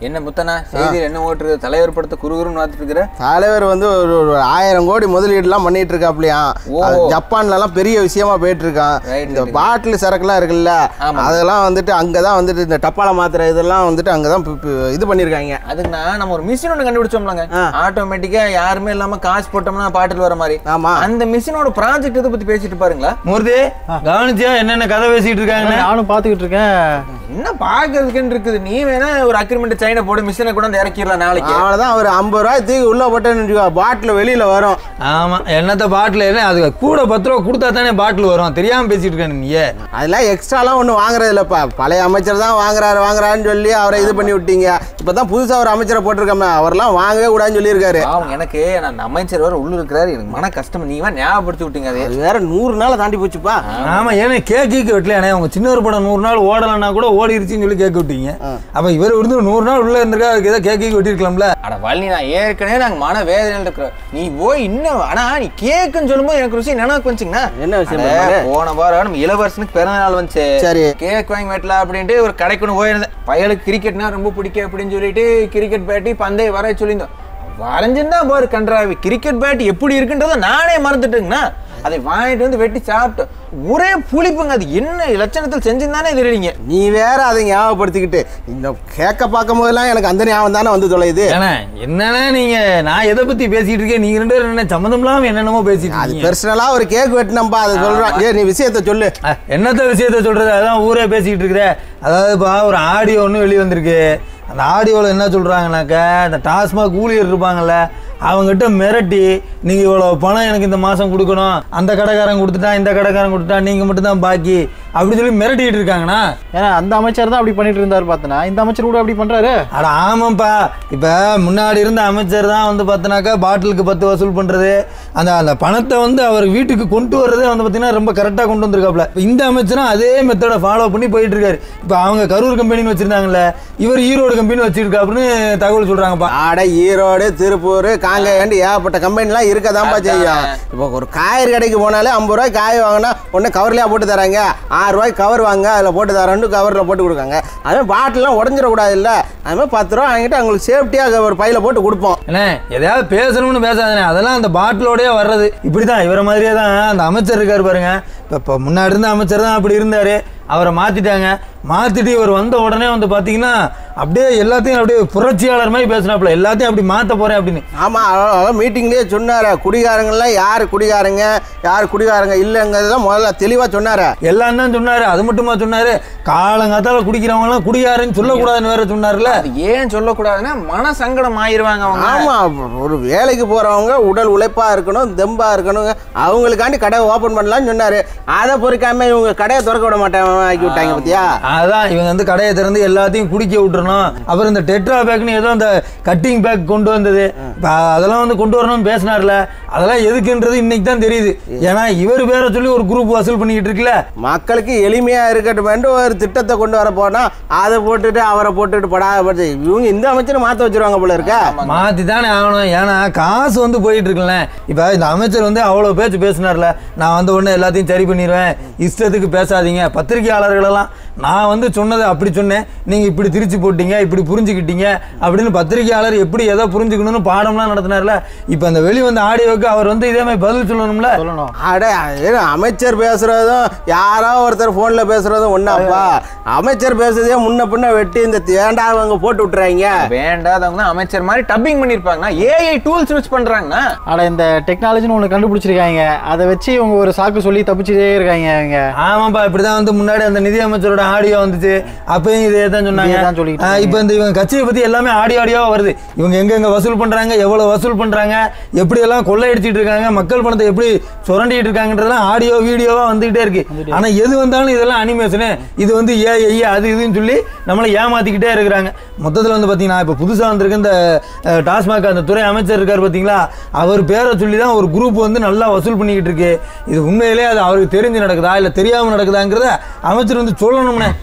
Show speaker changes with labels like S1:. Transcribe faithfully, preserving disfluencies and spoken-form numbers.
S1: என்ன முத்தனா செய்தியில் என்ன ஓட்டுறது? தலைவர் படத்தை குறுகுறுன்னு பார்த்துட்டு இருக்கிற
S2: தலைவர் வந்து ஒரு ஆயிரம் கோடி முதலீடுலாம் பண்ணிட்டு இருக்காப்லையா. ஜப்பான்லலாம் பெரிய விஷயமா போயிட்டு இருக்கான். இந்த பாட்டில் சரக்குலாம் இருக்குல்ல, அதெல்லாம் வந்துட்டு அங்கதான் வந்துட்டு இந்த டப்பால மாத்திரை இதெல்லாம் வந்துட்டு அங்கதான் இது பண்ணிருக்காங்க.
S1: அதுக்குன்னா நம்ம ஒரு மிஷின் ஒன்று கண்டுபிடிச்சோம்லாங்க, ஆட்டோமேட்டிக்கா யாருமே இல்லாம காசு போட்டோம்னா பாட்டில் வர மாதிரி. ஆமா, அந்த மிஷினோட ப்ராஜெக்ட் இதை பத்தி பேசிட்டு பாருங்களா. மூர்த்தி கவனிச்சியா என்னென்ன கதை பேசிட்டு இருக்காங்க?
S3: நானும் பாத்துக்கிட்டு இருக்கேன்.
S1: என்ன பாக்குறதுக்குன்னு இருக்குது? நீ வேணா ஒரு அக்ரிமெண்ட் சைனை போட்டு மிஷினை கூட இறக்கிடலாம் நாளைக்கு.
S2: அவ்வளவுதான், ஒரு ஐம்பது ரூபாய் தூக்கி உள்ள போட்டேன்னு பாட்டில் வெளியில வரும்.
S4: ஆமா, என்னத்த பாட்டில் என்ன அது கூட பத்து ரூபா கொடுத்தா தானே பாட்டில் வரும். தெரியாம பேசிட்டு இருக்க நீ.
S2: அதெல்லாம் எக்ஸ்ட்ராலாம் ஒன்றும் வாங்குறது இல்லப்பா. பழைய அமைச்சர் தான் வாங்குறாரு வாங்குறாருன்னு சொல்லி அவரை இது பண்ணி விட்டீங்க. இப்பதான் புதுசா ஒரு அமைச்சரை போட்டிருக்கோம், அவரெல்லாம் வாங்கவே கூடாதுன்னு சொல்லியிருக்காரு.
S1: எனக்கு நான் அமைச்சர் வேற உள்ள இருக்கிறாரு, எனக்கு மன கஷ்டம். நீ ஞாபகப்படுத்தி விட்டீங்க. அது
S2: வேற நூறு நாள் தாண்டி போச்சுப்பா.
S4: ஆமா, ஏன்னா கேக்கு வெட்டல. உங்க சின்ன ஒரு படம் நூறு நாள் ஓடலன்னா கூட ஓடிருச்சுன்னு சொல்லி கேட்க விட்டீங்க. அப்ப இவர் வந்து நூறு நாள் உள்ள இருந்திருக்கா, அதுக்கு ஏதோ கேக்கு வெட்டிருக்கலாம்ல.
S1: அட வள்ளி, நான் ஏற்கனவே நாங்க மன வேதனையில் இருக்கிறோம். நீ போய் இன்னும் ஆனா நீ கேக்குன்னு சொல்லும்போது எனக்கு ருசி நினைவுக்கு வந்துச்சுங்கண்ணா.
S2: என்ன விஷயம்?
S1: போன வாரம் நம்ம இளவரசனுக்கு பிறந்த நாள் வந்துச்சு. சரி, கேக் வாங்கி வெட்டலாம் அப்படின்ட்டு ஒரு கடைக்கு ஒன்று போயிருந்தேன். பயலுக்கு கிரிக்கெட்னா ரொம்ப பிடிக்கும் அப்படின்னு சொல்லிட்டு கிரிக்கெட் பேட்டி பந்தய வர சொல்லியிருந்தோம். வரைஞ்சிருந்தா பாரு கன்றாவி, கிரிக்கெட் பேட் எப்படி இருக்குன்றத நானே மறந்துட்டுங்கண்ணா. அதை வாங்கிட்டு வந்து வெட்டி சாப்பிட்டு ஒரே புளிப்புங்க. அது என்ன லட்சணத்தில் செஞ்சுதானே தெரியலீங்க.
S2: நீ வேற அதை ஞாபகப்படுத்திக்கிட்டு இந்த கேட்க பார்க்கும் போதெல்லாம் எனக்கு அந்த ஞாபகம் தானே வந்து தொலையுது.
S4: என்னன்னா நீங்க நான் எதை பத்தி பேசிட்டு இருக்கேன், நீங்க ரெண்டு பேரும் என்ன சம்மந்தம் இல்லாம என்னென்னமோ பேசிட்டு.
S2: அது பெர்சனலா ஒரு கேக் வெட்டினப்பா, அதை சொல்றான். ஏ நீ விஷயத்த சொல்லு.
S4: என்னத்த விஷயத்த சொல்றது? அதான் ஊரே பேசிக்கிட்டு இருக்கிற. அதாவதுப்பா ஒரு ஆடியோ ஒன்று வெளியே வந்திருக்கு. அந்த ஆடியோவில் என்ன சொல்கிறாங்கனாக்கா, இந்த டாஸ்மாக் ஊழியர் இருப்பாங்கள்ல, அவங்ககிட்ட மிரட்டி நீங்கள் இவ்வளோ பணம் எனக்கு இந்த மாதம் கொடுக்கணும், அந்த கடைக்காரன் கொடுத்துட்டான் இந்த கடைக்காரன் கொடுத்துட்டான், நீங்கள் மட்டும் தான் பாக்கி அப்படி சொல்லி மிரட்டிட்டு இருக்காங்கண்ணா.
S3: ஏன்னா அந்த அமைச்சர் தான் அப்படி பண்ணிட்டு இருந்தாரு பார்த்தனா, இந்த அமைச்சர் கூட அப்படி பண்ணுறாரு.
S4: அட ஆமாப்பா, இப்போ முன்னாடி இருந்த அமைச்சர் தான் வந்து பார்த்தனாக்கா பாட்டிலுக்கு பத்து வசூல் பண்ணுறது, அந்த அந்த பணத்தை வந்து அவர் வீட்டுக்கு கொண்டு வர்றதே வந்து பார்த்தீங்கன்னா ரொம்ப கரெக்டாக கொண்டு வந்திருக்காப்புல. இந்த அமைச்சரும் அதே மெத்தடை ஃபாலோ பண்ணி போயிட்டு இருக்காரு. இப்போ அவங்க கரூர் கம்பெனின்னு வச்சுருந்தாங்கல்ல, இவர் ஈரோடு கம்பெனி வச்சிருக்காப்புன்னு தகவல் சொல்கிறாங்கப்பா.
S2: ஆட ஈரோடு திருப்பூர் காங்கேயண்டு ஏகப்பட்ட கம்பெனிலாம் இருக்கதான்ப்பா செய்யும். இப்போ ஒரு காய்கறி கடைக்கு போனாலே ஐம்பது ரூபாய் காய் வாங்கினா ஒன்று கவர்லையாக போட்டு தராங்க, ஆறு ரூபாய்க்கு கவர் வாங்க அதில் போட்டு தரேன் கவரில் போட்டு கொடுக்காங்க. அதுமாதிரி பாட்டிலாம் உடஞ்சிடக்கூடாது இல்லை, அதுமாதிரி பத்து ரூபா வாங்கிட்டு அவங்களுக்கு சேஃப்டியாக ஒரு பையில போட்டு கொடுப்போம்.
S4: ஏன்னா எதையாவது பேசணும்னு பேசாதானே, அதெல்லாம் அந்த பாட்டிலோடய வர்றது. இப்படி தான் இவரை மாதிரியே தான் அந்த அமைச்சர் இருக்கார் பாருங்க. இப்போ இப்போ முன்னாடி இருந்த அமைச்சர் தான் அப்படி இருந்தார், அவரை மாற்றிட்டாங்க. மாற்றிட்டு இவர் வந்த உடனே வந்து பார்த்தீங்கன்னா அப்படியே எல்லாத்தையும் அப்படியே புரட்சியாளர் மாதிரி பேசினாப்புல, எல்லாத்தையும் அப்படி மாற்ற போகிறேன் அப்படின்னு.
S2: ஆமாம், அதான் மீட்டிங்லேயே சொன்னார். குடிகாரங்கள்லாம் யார் குடிகாரங்க யார் குடிகாரங்க இல்லைங்கிறதுலாம் முதல்ல தெளிவாக சொன்னார்.
S4: எல்லாம் தான் சொன்னார். அது மட்டுமா சொன்னார், காலங்காத்தால குடிக்கிறவங்கலாம் குடிகாரன்னு சொல்லக்கூடாதுன்னு வேற சொன்னார்ல.
S1: அது ஏன் சொல்லக்கூடாதுன்னா மன சங்கடம் ஆயிடுவாங்க அவங்க.
S2: ஆமாம், ஒரு வேலைக்கு போகிறவங்க உடல் உழைப்பாக இருக்கணும், தெம்பாக இருக்கணும், அவங்களுக்காண்டி கடை ஓப்பன் பண்ணலான்னு சொன்னார். அதை பொறுக்காம இவங்க கடையை திறக்க விட மாட்டாங்க, ஆக்கி விட்டாங்க பத்தியா.
S4: அதான் இவங்க வந்து கடையை திறந்து எல்லாத்தையும் குடிக்க விட்டுறணும். அப்புறம் இந்த டெட்ரா பேக்னு ஏதோ அந்த கட்டிங் பேக் கொண்டு வந்தது, அதெல்லாம் வந்து கொண்டு வரணும்னு பேசினார்ல, அதெல்லாம் எதுக்குன்றது இன்னைக்கு தான் தெரியுது. ஏன்னா இவர் பேரை சொல்லி ஒரு குரூப் வசூல் பண்ணிக்கிட்டு இருக்குல்ல.
S2: மக்களுக்கு எளிமையா இருக்கட்டும் ஒரு திட்டத்தை கொண்டு வர போனா அதை போட்டுட்டு அவரை போட்டுட்டு படாத இவங்க இந்த அமைச்சர் மாற்ற வச்சிருவாங்க போல இருக்க.
S4: மாற்றி தானே ஆகணும், ஏன்னா காசு வந்து போயிட்டு இருக்குல்ல. இப்போ இந்த அமைச்சர் வந்து அவ்வளோ பேச்சு பேசினார்ல, நான் வந்து ஒன்று எல்லாத்தையும் சரி பண்ணிடுவேன், இஷ்டத்துக்கு பேசாதீங்க, பத்திரிகையாளர்களெல்லாம் நான் வந்து சொன்னதை அப்படி சொன்னேன், நீங்கள் இப்படி திரிச்சு போட்டீங்க, இப்படி புரிஞ்சுக்கிட்டீங்க அப்படின்னு பத்திரிகையாளர் எப்படி எதை புரிஞ்சுக்கணும்னு பாடம்லாம் நடத்தினார்ல. இப்போ அந்த வெளி வந்த ஆடியோவுக்கு அவர் வந்து இதே மாதிரி பதில் சொல்லணும்ல. சொல்லணும்.
S2: அட அமைச்சர் பேசுறதும் யாரோ ஒருத்தர் ஃபோனில் பேசுறதும் ஒன்றாப்பா. அமைச்சர் பேசுறதே முன்ன பின்ன வெட்டி இந்த வேண்டாதவங்க போட்டு விட்டுறாங்க.
S1: வேண்டாதவங்க அமைச்சர் மாதிரி டப்பிங் பண்ணியிருப்பாங்கன்னா ஏஐ டூல்ஸ் யூஸ் பண்ணுறாங்கன்னா.
S3: அட இந்த டெக்னாலஜின்னு ஒன்று கண்டுபிடிச்சிருக்காங்க, அதை வச்சு இவங்க ஒரு சாக்கு சொல்லி தப்பிச்சுட்டே இருக்காங்க அவங்க.
S4: ஆமாப்பா, இப்படிதான் வந்து முன்னாடி அந்த நிதி அமைச்சரோட ஆடியோ வந்துச்சு, அப்பயும் இதே தான் சொன்னாங்க. இப்போ இந்த இவங்க கட்சியை பத்தி எல்லாமே ஆடியோ ஆடியோவா வருது. இவங்க எங்கெங்க வசூல் பண்றாங்க, எவ்வளவு வசூல் பண்றாங்க, எப்படி எல்லாம் கொள்ளையடிச்சிட்டு இருக்காங்க, மக்கள் பணத்தை எப்படி சுரண்டிட்டு இருக்காங்கன்றதெல்லாம் ஆடியோ வீடியோவா வந்துகிட்டே இருக்கு. ஆனா எது வந்தாலும் இதெல்லாம் அனிமேஷனு, இது வந்து ஏஐ அது இதுன்னு சொல்லி நம்மளை ஏமாத்திக்கிட்டே இருக்கிறாங்க. மொத்தத்தில் வந்து பார்த்தீங்கன்னா இப்போ புதுசாக வந்திருக்க இந்த டாஸ்மாக் அந்த துறை அமைச்சர் இருக்கார் பார்த்தீங்களா, அவர் பேரை சொல்லி தான் ஒரு குரூப் வந்து நல்லா வசூல் பண்ணிக்கிட்டு இருக்கு. இது உண்மையிலே அது அவருக்கு தெரிஞ்சு நடக்குதா இல்லை தெரியாமல் நடக்குதாங்கிறத அமைச்சர் வந்து சொல்லணும்னே.